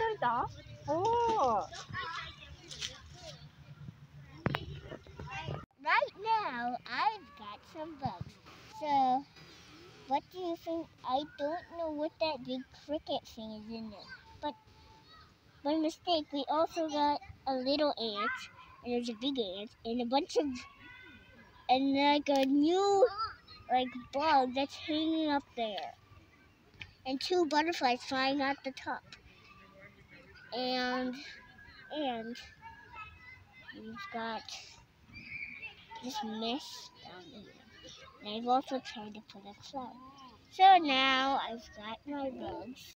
다? 오. Right now, I've got some bugs. So, what do you think? I don't know what that big cricket thing is in there. But by mistake, we also got a little ant, and there's a big ant, and a bunch of, and like a new, bug that's hanging up there. And 2 butterflies flying at the top. And we've got this mess down here. And I've also tried to put a cloud. So now I've got my bugs.